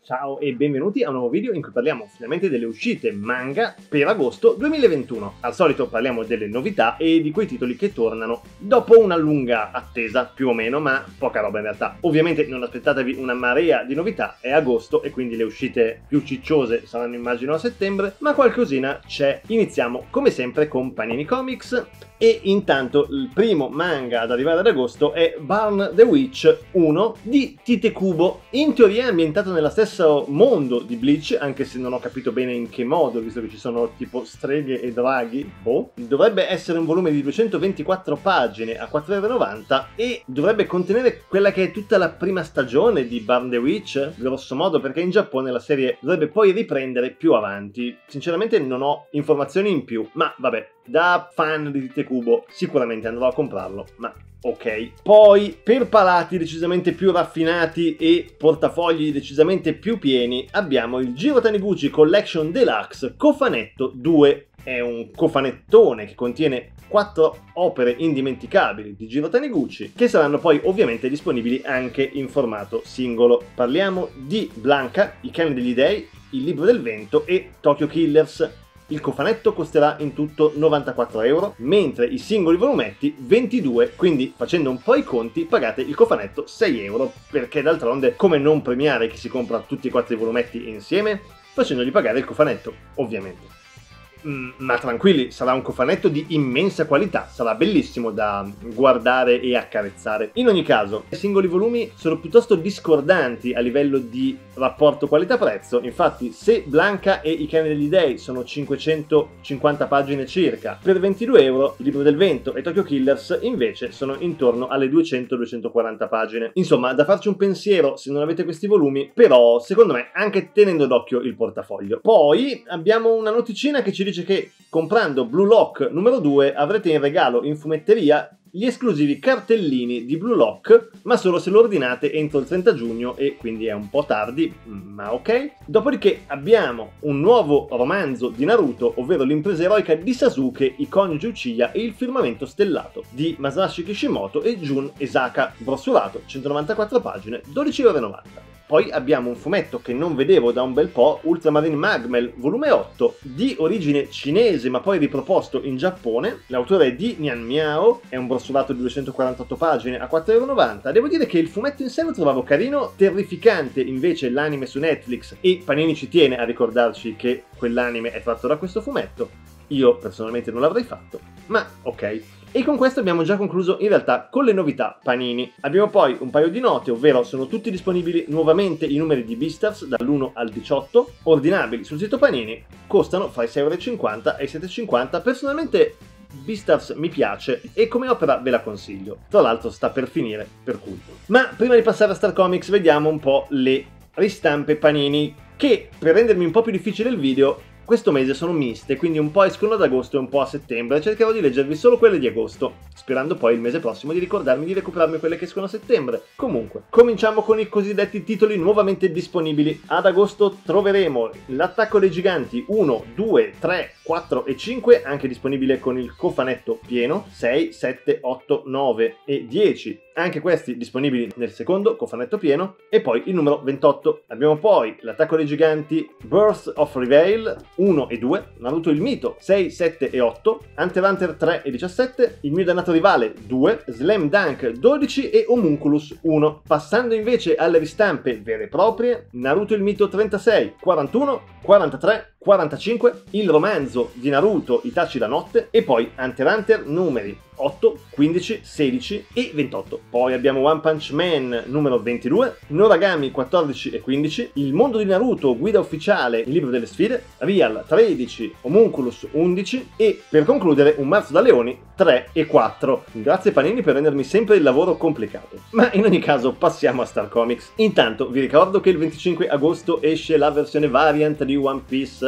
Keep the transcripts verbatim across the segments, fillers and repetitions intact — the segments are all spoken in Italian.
Ciao e benvenuti a un nuovo video in cui parliamo finalmente delle uscite manga per agosto duemilaventuno. Al solito parliamo delle novità e di quei titoli che tornano dopo una lunga attesa, più o meno, ma poca roba in realtà. Ovviamente non aspettatevi una marea di novità, è agosto e quindi le uscite più cicciose saranno immagino a settembre, ma qualcosina c'è. Iniziamo come sempre con Panini Comics. E intanto il primo manga ad arrivare ad agosto è Burn the Witch uno di Tite Kubo. In teoria è ambientato nello stesso mondo di Bleach, anche se non ho capito bene in che modo, visto che ci sono tipo streghe e draghi. Boh. Dovrebbe essere un volume di duecentoventiquattro pagine a quattro e novanta e dovrebbe contenere quella che è tutta la prima stagione di Burn the Witch, grosso modo, perché in Giappone la serie dovrebbe poi riprendere più avanti. Sinceramente non ho informazioni in più, ma vabbè, da fan di Tite Kubo sicuramente andrò a comprarlo, ma ok. Poi, per palati decisamente più raffinati e portafogli decisamente più pieni, abbiamo il Jiro Taniguchi Collection Deluxe Cofanetto due. È un cofanettone che contiene quattro opere indimenticabili di Jiro Taniguchi, che saranno poi ovviamente disponibili anche in formato singolo. Parliamo di Blanca, I Cani degli Dei, Il Libro del Vento e Tokyo Killers. Il cofanetto costerà in tutto novantaquattro euro, mentre i singoli volumetti ventidue, quindi facendo un po' i conti pagate il cofanetto sei euro, perché d'altronde come non premiare chi si compra tutti e quattro i volumetti insieme? Facendogli pagare il cofanetto, ovviamente. Mm, ma tranquilli, sarà un cofanetto di immensa qualità, sarà bellissimo da guardare e accarezzare. In ogni caso, i singoli volumi sono piuttosto discordanti a livello di rapporto qualità-prezzo. Infatti, se Blanca e I Cani degli Dei sono cinquecentocinquanta pagine circa, per ventidue euro Il Libro del Vento e Tokyo Killers invece sono intorno alle duecento duecentoquaranta pagine. Insomma, da farci un pensiero se non avete questi volumi, però secondo me anche tenendo d'occhio il portafoglio. Poi abbiamo una noticina che ci dice che comprando Blue Lock numero due avrete in regalo in fumetteria gli esclusivi cartellini di Blue Lock, ma solo se lo ordinate entro il trenta giugno e quindi è un po' tardi, ma ok. Dopodiché abbiamo un nuovo romanzo di Naruto, ovvero l'impresa eroica di Sasuke, I coniugi Uchiha e il firmamento stellato, di Masashi Kishimoto e Jun Esaka, brossurato, centonovantaquattro pagine, dodici euro e novanta. Poi abbiamo un fumetto che non vedevo da un bel po', Ultramarine Magmel, volume otto, di origine cinese ma poi riproposto in Giappone. L'autore è di Nyan Miao, è un brossurato di duecentoquarantotto pagine a quattro euro e novanta. Devo dire che il fumetto in sé lo trovavo carino, terrificante invece l'anime su Netflix, e Panini ci tiene a ricordarci che quell'anime è tratto da questo fumetto. Io personalmente non l'avrei fatto, ma ok. E con questo abbiamo già concluso in realtà con le novità Panini. Abbiamo poi un paio di note, ovvero sono tutti disponibili nuovamente i numeri di Beastars dall'uno al diciotto, ordinabili sul sito Panini, costano fra i sei e cinquanta euro e i sette e cinquanta. Personalmente Beastars mi piace e come opera ve la consiglio, tra l'altro sta per finire, per cui. Ma prima di passare a Star Comics vediamo un po' le ristampe Panini, che per rendermi un po' più difficile il video questo mese sono miste, quindi un po' escono ad agosto e un po' a settembre. Cercherò di leggervi solo quelle di agosto, sperando poi il mese prossimo di ricordarmi di recuperarmi quelle che escono a settembre. Comunque, cominciamo con i cosiddetti titoli nuovamente disponibili. Ad agosto troveremo L'Attacco dei Giganti uno, due, tre, quattro e cinque, anche disponibile con il cofanetto pieno, sei, sette, otto, nove e dieci. Anche questi disponibili nel secondo cofanetto pieno, e poi il numero ventotto. Abbiamo poi L'Attacco dei Giganti Birth of Reveal uno e due, Naruto il Mito sei, sette e otto, Hunter x Hunter tre e diciassette, Il mio dannato rivale due, Slam Dunk dodici e Homunculus uno. Passando invece alle ristampe vere e proprie, Naruto il Mito trentasei, quarantuno, quarantatré, quarantacinque, il romanzo di Naruto Itachi la notte e poi Hunter x Hunter numeri otto, quindici, sedici e ventotto. Poi abbiamo One Punch Man numero ventidue, Noragami quattordici e quindici, Il mondo di Naruto guida ufficiale, il libro delle sfide, Real tredici, Homunculus undici e per concludere Un marzo da leoni tre e quattro. Grazie Panini per rendermi sempre il lavoro complicato. Ma in ogni caso passiamo a Star Comics. Intanto vi ricordo che il venticinque agosto esce la versione variant di One Piece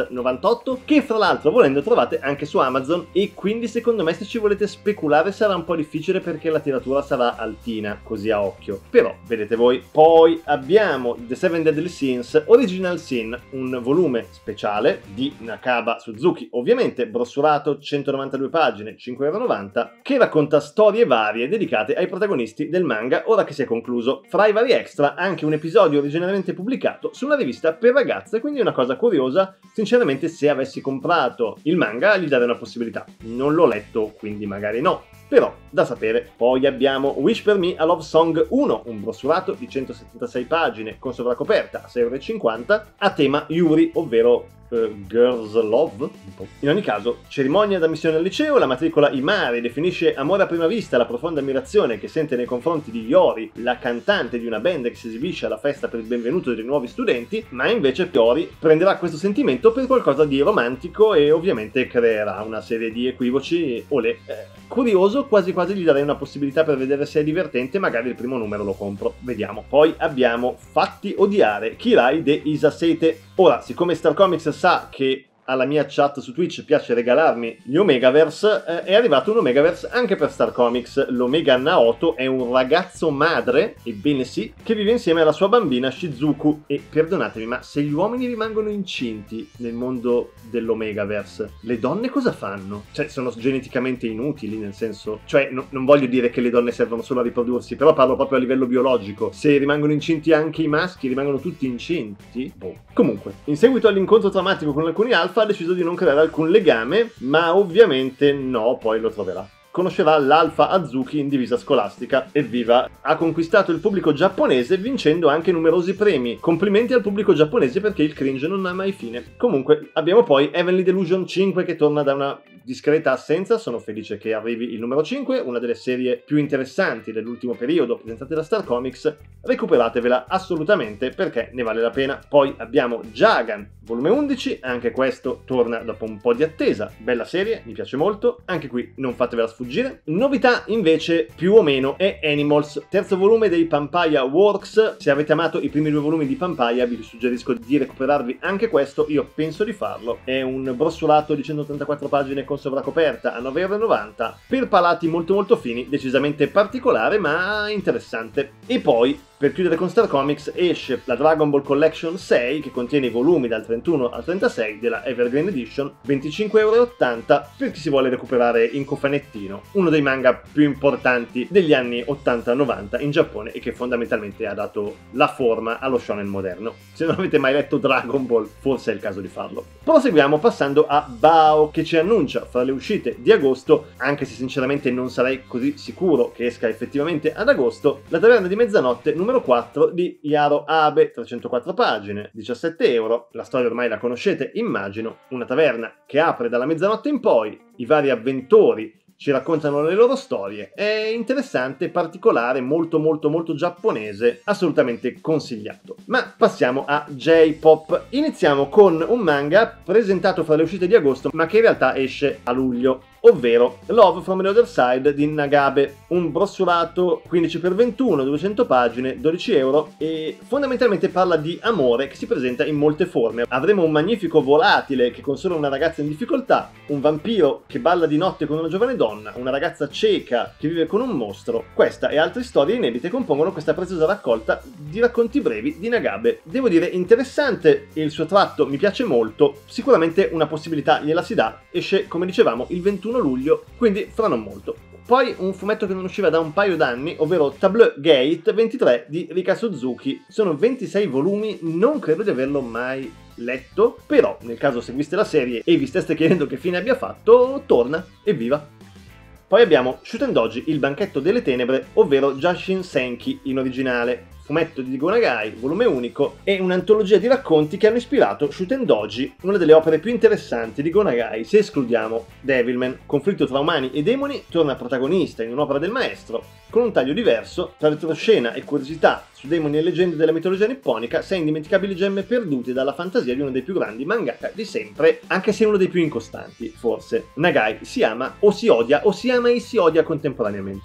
novantotto, che fra l'altro volendo trovate anche su Amazon, e quindi secondo me se ci volete speculare sarà un po' difficile perché la tiratura sarà altina, così a occhio, però vedete voi. Poi abbiamo The Seven Deadly Sins Original Sin, un volume speciale di Nakaba Suzuki, ovviamente brossurato, centonovantadue pagine, cinque e novanta euro, che racconta storie varie dedicate ai protagonisti del manga ora che si è concluso. Fra i vari extra anche un episodio originariamente pubblicato su una rivista per ragazze, quindi una cosa curiosa. Sinceramente se avessi comprato il manga gli darei una possibilità, non l'ho letto quindi magari no, però da sapere. Poi abbiamo Wish Per Me A Love Song uno, un brossurato di centosettantasei pagine con sovracoperta a sei e cinquanta euro a tema Yuri, ovvero Uh, Girls Love. In ogni caso, cerimonia d'ammissione al liceo, la matricola Imari definisce amore a prima vista la profonda ammirazione che sente nei confronti di Yori, la cantante di una band che si esibisce alla festa per il benvenuto dei nuovi studenti, ma invece Yori prenderà questo sentimento per qualcosa di romantico e ovviamente creerà una serie di equivoci. Olè, eh, curioso, quasi quasi gli darei una possibilità per vedere se è divertente, magari il primo numero lo compro, vediamo. Poi abbiamo Fatti odiare, Kirai de Isasete. Ora, siccome Star Comics sa che alla mia chat su Twitch piace regalarmi gli Omegaverse, eh, è arrivato un Omegaverse anche per Star Comics. L'Omega Naoto è un ragazzo madre, ebbene sì, che vive insieme alla sua bambina Shizuku. E perdonatemi, ma se gli uomini rimangono incinti nel mondo dell'Omegaverse, le donne cosa fanno? Cioè, sono geneticamente inutili, nel senso... Cioè, no, non voglio dire che le donne servono solo a riprodursi, però parlo proprio a livello biologico. Se rimangono incinti anche i maschi, rimangono tutti incinti? Boh. Comunque, in seguito all'incontro traumatico con alcuni alfa, ha deciso di non creare alcun legame, ma ovviamente no, poi lo troverà. Conoscerà l'Alfa Azuki in divisa scolastica. Evviva! Ha conquistato il pubblico giapponese vincendo anche numerosi premi. Complimenti al pubblico giapponese perché il cringe non ha mai fine. Comunque abbiamo poi Heavenly Delusion cinque che torna da una discreta assenza. Sono felice che arrivi il numero cinque, una delle serie più interessanti dell'ultimo periodo presentate da Star Comics. Recuperatevela assolutamente perché ne vale la pena. Poi abbiamo Jagan volume undici, anche questo torna dopo un po' di attesa. Bella serie, mi piace molto, anche qui non fatevela sfuggire. Novità invece più o meno è Animals, terzo volume dei Pampaya Works. Se avete amato i primi due volumi di Pampaya vi suggerisco di recuperarvi anche questo, io penso di farlo. È un brossurato di centottantaquattro pagine con sovracoperta a nove e novanta euro, per palati molto molto fini, decisamente particolare ma interessante. E poi per chiudere con Star Comics esce la Dragon Ball Collection sei che contiene i volumi dal trentuno al trentasei della Evergreen Edition, venticinque e ottanta euro per chi si vuole recuperare in cofanettino uno dei manga più importanti degli anni ottanta novanta in Giappone e che fondamentalmente ha dato la forma allo shonen moderno. Se non avete mai letto Dragon Ball forse è il caso di farlo. Proseguiamo passando a Bao, che ci annuncia fra le uscite di agosto, anche se sinceramente non sarei così sicuro che esca effettivamente ad agosto, La Taverna di Mezzanotte numero quattro di Yaro Abe, trecentoquattro pagine, diciassette euro. La storia ormai la conoscete, immagino. Una taverna che apre dalla mezzanotte in poi, i vari avventori ci raccontano le loro storie. È interessante, particolare, molto molto molto giapponese, assolutamente consigliato. Ma passiamo a J-Pop. Iniziamo con un manga presentato fra le uscite di agosto, ma che in realtà esce a luglio, ovvero Love from the Other Side di Nagabe, un brossurato quindici per ventuno, duecento pagine, dodici euro, e fondamentalmente parla di amore che si presenta in molte forme. Avremo un magnifico volatile che consola una ragazza in difficoltà, un vampiro che balla di notte con una giovane donna, una ragazza cieca che vive con un mostro. Questa e altre storie inedite compongono questa preziosa raccolta di racconti brevi di Nagabe. Devo dire interessante, il suo tratto mi piace molto, sicuramente una possibilità gliela si dà. Esce, come dicevamo, il ventuno luglio, quindi fra non molto. Poi un fumetto che non usciva da un paio d'anni, ovvero Tableau Gate ventitré di Rika Suzuki. Sono ventisei volumi, non credo di averlo mai letto, però nel caso seguiste la serie e vi steste chiedendo che fine abbia fatto, torna, evviva! Poi abbiamo Shuten Doji, il banchetto delle tenebre, ovvero Jashin Senki in originale. Fumetto di Gonagai, volume unico, e un'antologia di racconti che hanno ispirato Shuten Doji, una delle opere più interessanti di Gonagai, se escludiamo Devilman. Conflitto tra umani e demoni, torna protagonista in un'opera del maestro, con un taglio diverso, tra retroscena e curiosità su demoni e leggende della mitologia nipponica, sei indimenticabili gemme perdute dalla fantasia di uno dei più grandi mangaka di sempre, anche se uno dei più incostanti, forse. Nagai si ama o si odia, o si ama e si odia contemporaneamente.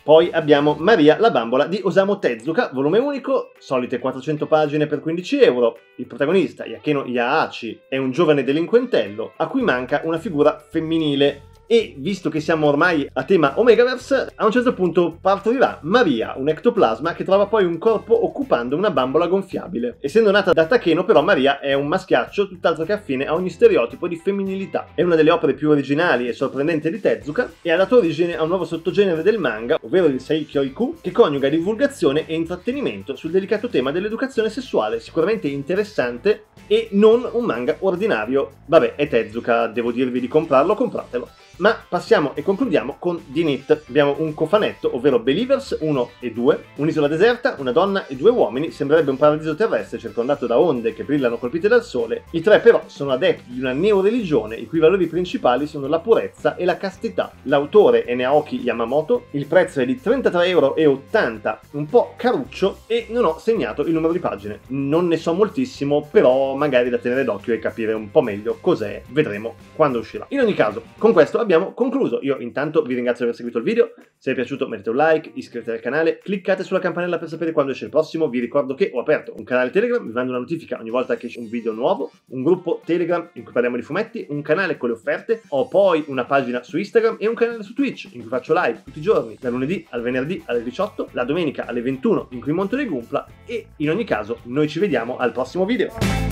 Poi abbiamo Maria la bambola di Osamu Tezuka, volume unico, solite quattrocento pagine per quindici euro. Il protagonista, Yakeno Yaachi, è un giovane delinquentello a cui manca una figura femminile. E visto che siamo ormai a tema Omegaverse, a un certo punto partorirà Maria, un ectoplasma che trova poi un corpo occupando una bambola gonfiabile. Essendo nata da Takeno, però, Maria è un maschiaccio tutt'altro che affine a ogni stereotipo di femminilità. È una delle opere più originali e sorprendenti di Tezuka e ha dato origine a un nuovo sottogenere del manga, ovvero il Seikyoiku, che coniuga divulgazione e intrattenimento sul delicato tema dell'educazione sessuale, sicuramente interessante e non un manga ordinario. Vabbè, è Tezuka, devo dirvi di comprarlo, compratelo. Ma passiamo e concludiamo con The Knit. Abbiamo un cofanetto, ovvero Believers uno e due, un'isola deserta, una donna e due uomini, sembrerebbe un paradiso terrestre circondato da onde che brillano colpite dal sole. I tre però sono adepti di una neoreligione i cui valori principali sono la purezza e la castità. L'autore è Naoki Yamamoto, il prezzo è di trentatré e ottanta euro, un po' caruccio, e non ho segnato il numero di pagine. Non ne so moltissimo, però magari da tenere d'occhio e capire un po' meglio cos'è, vedremo quando uscirà. In ogni caso, con questo abbiamo concluso. Io intanto vi ringrazio di aver seguito il video. Se vi è piaciuto mettete un like, iscrivetevi al canale, cliccate sulla campanella per sapere quando esce il prossimo. Vi ricordo che ho aperto un canale Telegram, vi mando una notifica ogni volta che esce un video nuovo, un gruppo Telegram in cui parliamo di fumetti, un canale con le offerte, ho poi una pagina su Instagram e un canale su Twitch in cui faccio live tutti i giorni, dal lunedì al venerdì alle diciotto, la domenica alle ventuno in cui monto dei Gunpla, e in ogni caso noi ci vediamo al prossimo video.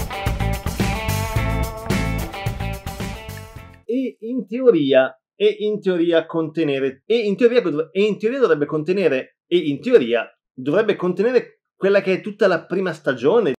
E in teoria e in teoria contenere e in teoria e in teoria dovrebbe contenere e in teoria dovrebbe contenere quella che è tutta la prima stagione